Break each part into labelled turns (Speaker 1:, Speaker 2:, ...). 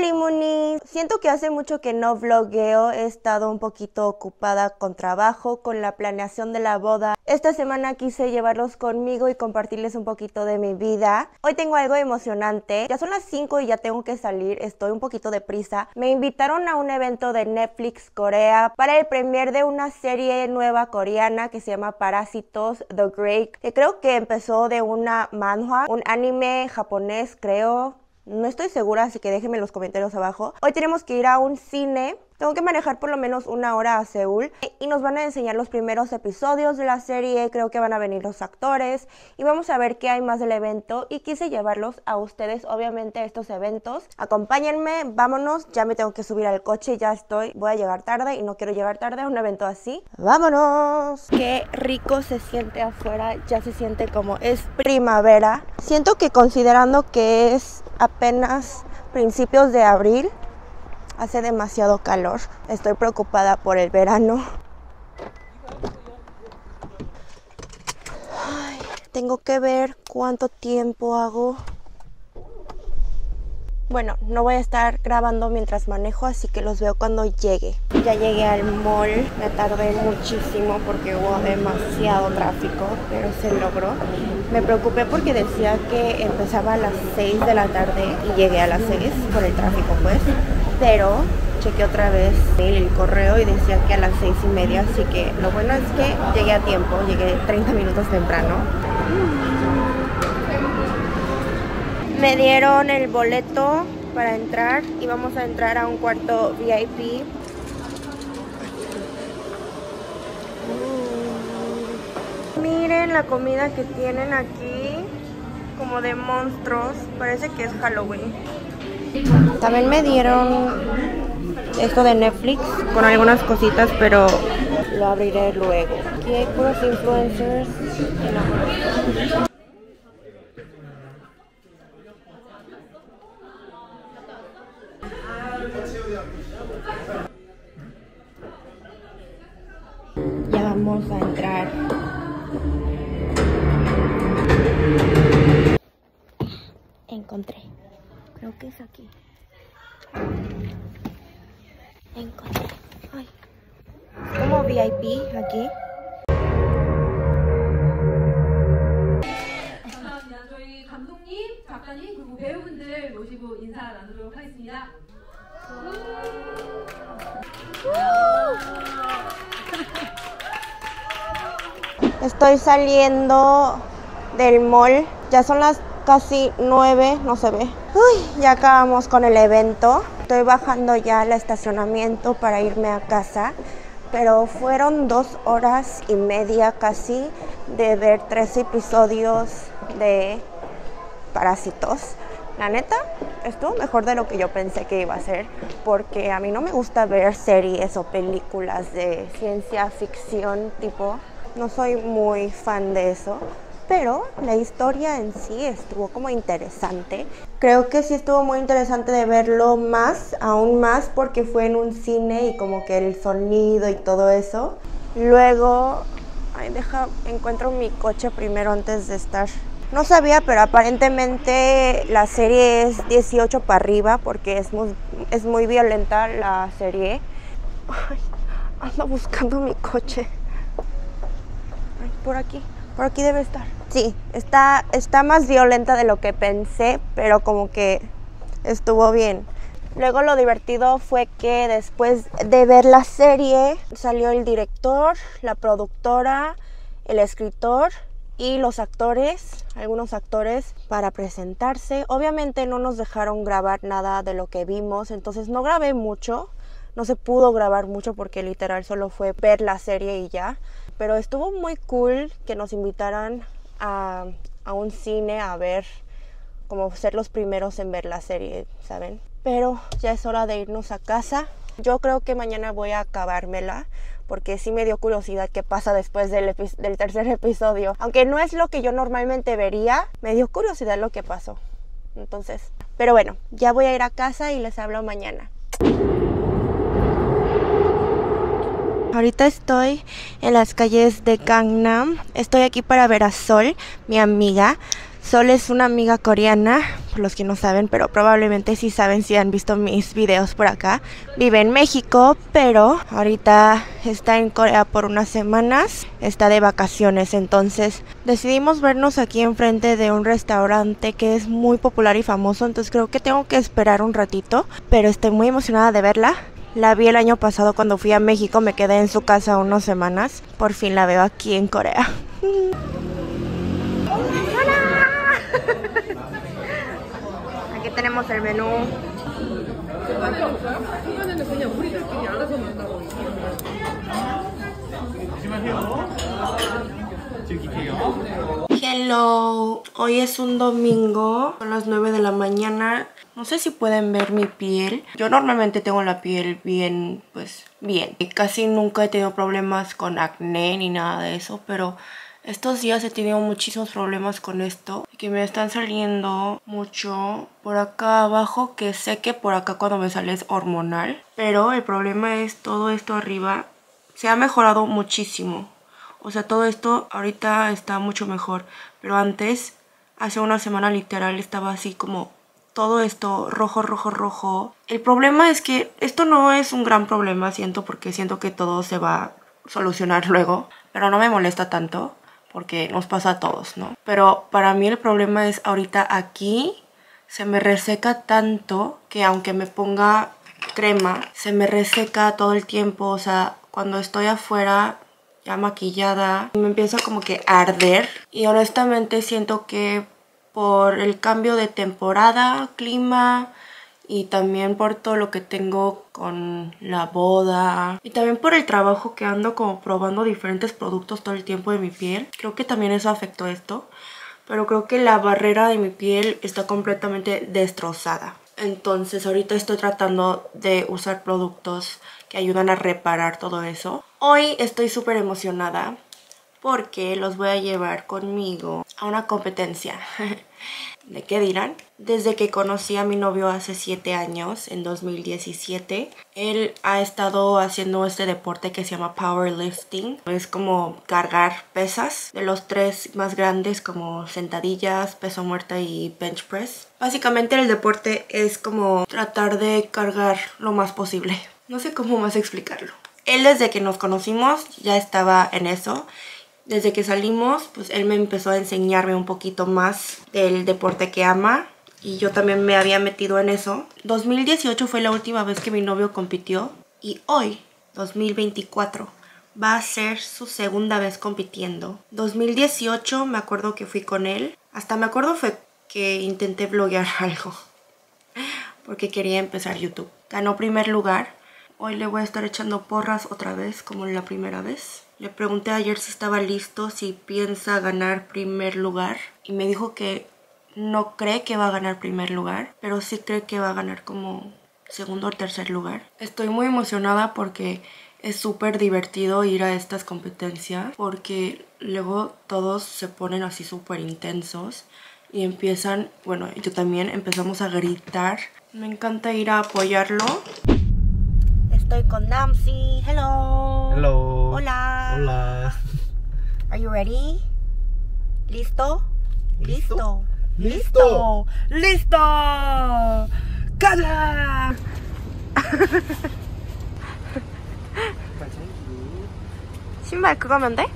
Speaker 1: Hola Muni, siento que hace mucho que no vlogueo, he estado un poquito ocupada con trabajo, con la planeación de la boda. Esta semana quise llevarlos conmigo y compartirles un poquito de mi vida. Hoy tengo algo emocionante, ya son las 5 y ya tengo que salir, estoy un poquito deprisa. Me invitaron a un evento de Netflix Corea para el premier de una serie nueva coreana que se llama Parásitos The Great, que creo que empezó de una manhwa, un anime japonés creo. No estoy segura, así que déjenme en los comentarios abajo. Hoy tenemos que ir a un cine. Tengo que manejar por lo menos 1 hora a Seúl y nos van a enseñar los primeros episodios de la serie. Creo que van a venir los actores y vamos a ver qué hay más del evento. Y quise llevarlos a ustedes, obviamente, a estos eventos. Acompáñenme, vámonos. Ya me tengo que subir al coche, ya estoy. Voy a llegar tarde y no quiero llegar tarde a un evento así. ¡Vámonos! Qué rico se siente afuera. Ya se siente como es primavera. Siento que considerando que es apenas principios de abril, hace demasiado calor. Estoy preocupada por el verano. Ay, tengo que ver cuánto tiempo hago. Bueno, no voy a estar grabando mientras manejo, así que los veo cuando llegue. Ya llegué al mall, me tardé muchísimo porque hubo demasiado tráfico, pero se logró. Me preocupé porque decía que empezaba a las 6 de la tarde y llegué a las 6 por el tráfico pues. Pero chequé otra vez el correo y decía que a las 6:30, así que lo bueno es que llegué a tiempo, llegué 30 minutos temprano. Me dieron el boleto para entrar y vamos a entrar a un cuarto VIP. Miren la comida que tienen aquí, como de monstruos, parece que es Halloween. También me dieron esto de Netflix con algunas cositas, pero lo abriré luego. Aquí hay puros influencers. Ya vamos a entrar. Encontré. Creo que es aquí. Encontré. Ay. Es como VIP aquí.
Speaker 2: 저희 감독님, 작가님 그리고 배우분들 모시고 인사 나누도록 하겠습니다.
Speaker 1: Estoy saliendo del mall. Ya son las casi 9, no se ve. Uy, ya acabamos con el evento. Estoy bajando ya al estacionamiento para irme a casa. Pero fueron 2 horas y media casi de ver 3 episodios de Parásitos. La neta, estuvo mejor de lo que yo pensé que iba a ser, porque a mí no me gusta ver series o películas de ciencia ficción tipo. No soy muy fan de eso, pero la historia en sí estuvo como interesante. Creo que sí estuvo muy interesante de verlo más, aún más, porque fue en un cine y como que el sonido y todo eso. Luego, encuentro mi coche primero antes de estar. No sabía, pero aparentemente la serie es 18 para arriba porque es muy violenta la serie. Ay, ando buscando mi coche. Ay, por aquí debe estar. Sí, está más violenta de lo que pensé, pero como que estuvo bien. Luego lo divertido fue que después de ver la serie salió el director, la productora, el escritor y los actores, algunos actores, para presentarse. Obviamente no nos dejaron grabar nada de lo que vimos, entonces no grabé mucho. No se pudo grabar mucho porque literal solo fue ver la serie y ya. Pero estuvo muy cool que nos invitaran a un cine a ver, como ser los primeros en ver la serie, ¿saben? Pero ya es hora de irnos a casa. Yo creo que mañana voy a acabármela, porque sí me dio curiosidad qué pasa después del tercer episodio. Aunque no es lo que yo normalmente vería, me dio curiosidad lo que pasó. Entonces, pero bueno, ya voy a ir a casa y les hablo mañana. Ahorita estoy en las calles de Gangnam. Estoy aquí para ver a Sol, mi amiga. Sol es una amiga coreana los que no saben, pero probablemente sí saben si han visto mis videos por acá. Vive en México, pero ahorita está en Corea por unas semanas, está de vacaciones, entonces decidimos vernos aquí enfrente de un restaurante que es muy popular y famoso, entonces creo que tengo que esperar un ratito, pero estoy muy emocionada de verla. La vi el año pasado cuando fui a México, me quedé en su casa unas semanas, por fin la veo aquí en Corea. Aquí tenemos el menú. Hello, hoy es un domingo, son las 9 de la mañana. No sé si pueden ver mi piel. Yo normalmente tengo la piel bien, pues bien. Casi nunca he tenido problemas con acné ni nada de eso, pero estos días he tenido muchísimos problemas con esto, que me están saliendo mucho por acá abajo, que sé que por acá cuando me sale es hormonal, pero el problema es todo esto arriba. Se ha mejorado muchísimo, o sea, todo esto ahorita está mucho mejor, pero antes, hace una semana literal estaba así como todo esto rojo, rojo, rojo. El problema es que esto no es un gran problema, siento, porque siento que todo se va a solucionar luego, pero no me molesta tanto, porque nos pasa a todos, ¿no? Pero para mí el problema es ahorita aquí se me reseca tanto que aunque me ponga crema, se me reseca todo el tiempo. O sea, cuando estoy afuera ya maquillada, me empieza como que a arder. Y honestamente siento que por el cambio de temporada, clima, y también por todo lo que tengo con la boda y también por el trabajo que ando como probando diferentes productos todo el tiempo de mi piel, creo que también eso afectó esto, pero creo que la barrera de mi piel está completamente destrozada. Entonces ahorita estoy tratando de usar productos que ayudan a reparar todo eso. Hoy estoy súper emocionada porque los voy a llevar conmigo a una competencia. ¿De qué dirán? Desde que conocí a mi novio hace 7 años, en 2017, él ha estado haciendo este deporte que se llama powerlifting. Es como cargar pesas, de los 3 más grandes como sentadillas, peso muerto y bench press. Básicamente el deporte es como tratar de cargar lo más posible. No sé cómo más explicarlo. Él desde que nos conocimos ya estaba en eso. Desde que salimos, pues él me empezó a enseñarme un poquito más del deporte que ama y yo también me había metido en eso. 2018 fue la última vez que mi novio compitió y hoy, 2024, va a ser su segunda vez compitiendo. 2018 me acuerdo que fui con él, hasta me acuerdo fue que intenté vloguear algo porque quería empezar YouTube. Ganó primer lugar. Hoy le voy a estar echando porras otra vez como la primera vez. Le pregunté ayer si estaba listo, si piensa ganar primer lugar. Y me dijo que no cree que va a ganar primer lugar, pero sí cree que va a ganar como segundo o tercer lugar. Estoy muy emocionada porque es súper divertido ir a estas competencias, porque luego todos se ponen así súper intensos y empiezan, bueno, yo también empezamos a gritar. Me encanta ir a apoyarlo. Estoy con Namsi. Hello.
Speaker 3: Hello.
Speaker 1: Hola.
Speaker 3: Hola.
Speaker 1: Are you ready? ¿Listo?
Speaker 3: ¿Listo?
Speaker 1: ¡Listo! ¡Listo! ¡Cala! 신발 그거면 돼?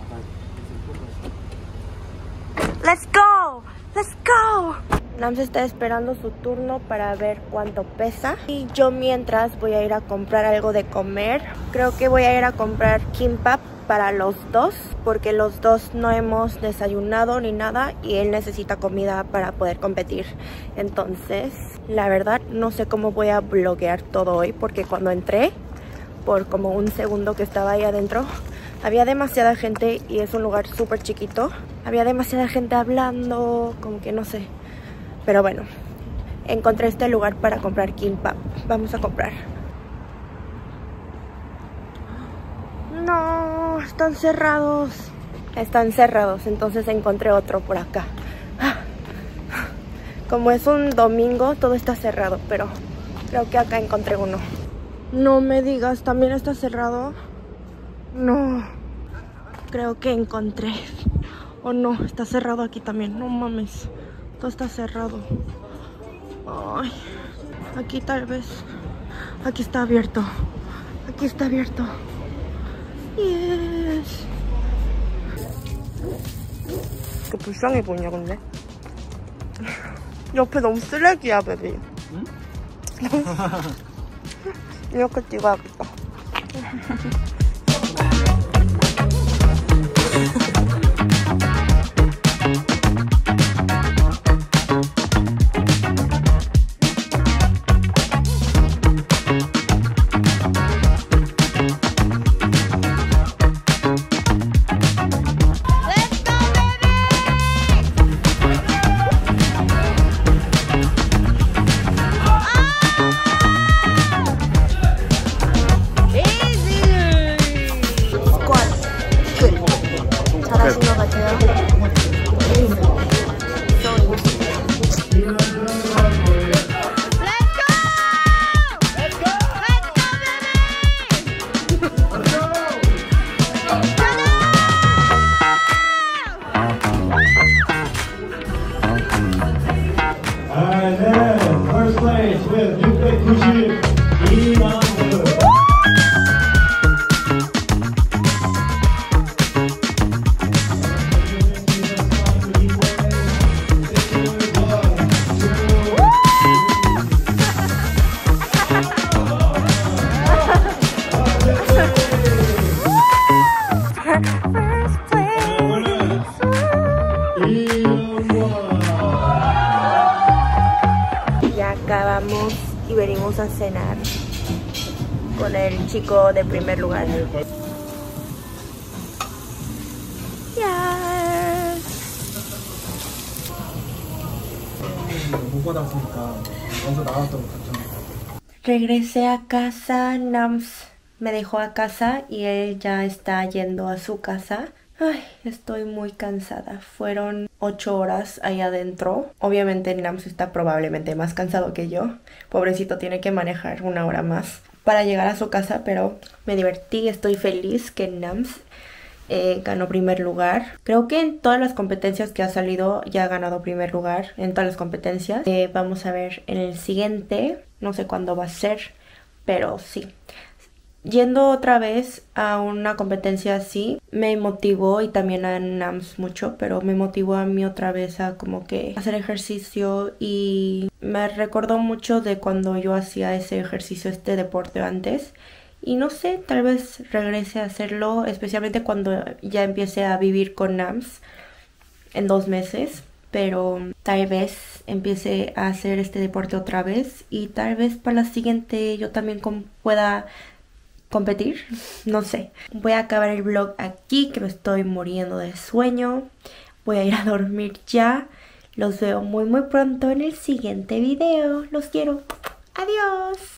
Speaker 1: Let's go! Let's go! Nam se está esperando su turno para ver cuánto pesa. Y yo mientras voy a ir a comprar algo de comer. Creo que voy a ir a comprar kimbap para los dos, porque los dos no hemos desayunado ni nada y él necesita comida para poder competir. Entonces, la verdad, no sé cómo voy a vloguear todo hoy, porque cuando entré, por como un segundo que estaba ahí adentro, había demasiada gente y es un lugar súper chiquito. Había demasiada gente hablando, como que no sé. Pero bueno, encontré este lugar para comprar kimbap. Vamos a comprar. No, están cerrados. Están cerrados, entonces encontré otro por acá. Como es un domingo, todo está cerrado, pero creo que acá encontré uno. No me digas, ¿también está cerrado? No, creo que encontré. Oh no, está cerrado aquí también, no mames. Todo está cerrado. Ay, aquí tal vez. Aquí está abierto. Aquí está abierto. Yes. 이거 불쌍해 보이냐 근데? 옆에 너무 쓰레기야 베비. 응? 이렇게 찍어야겠다. 잘하신 것 같아요.
Speaker 3: And then first place with 692만
Speaker 1: Ya acabamos y venimos a cenar con el chico de primer lugar. Yes.
Speaker 3: 못 받았으니까 먼저 나왔다고 갔잖아.
Speaker 1: Regresé a casa, Nams me dejó a casa y él ya está yendo a su casa. Ay, estoy muy cansada. Fueron 8 horas ahí adentro. Obviamente Nams está probablemente más cansado que yo. Pobrecito, tiene que manejar 1 hora más para llegar a su casa, pero me divertí. Estoy feliz que Nams ganó primer lugar. Creo que en todas las competencias que ha salido ya ha ganado primer lugar. En todas las competencias. Vamos a ver en el siguiente. No sé cuándo va a ser, pero sí. Yendo otra vez a una competencia así, me motivó, y también a Nams mucho, pero me motivó a mí otra vez a como que hacer ejercicio, y me recordó mucho de cuando yo hacía ese ejercicio, este deporte antes. Y no sé, tal vez regrese a hacerlo, especialmente cuando ya empiece a vivir con Nams en 2 meses. Pero tal vez empiece a hacer este deporte otra vez, y tal vez para la siguiente yo también pueda competir, no sé. Voy a acabar el vlog aquí, que me estoy muriendo de sueño. Voy a ir a dormir ya. Los veo muy pronto en el siguiente video. Los quiero. Adiós.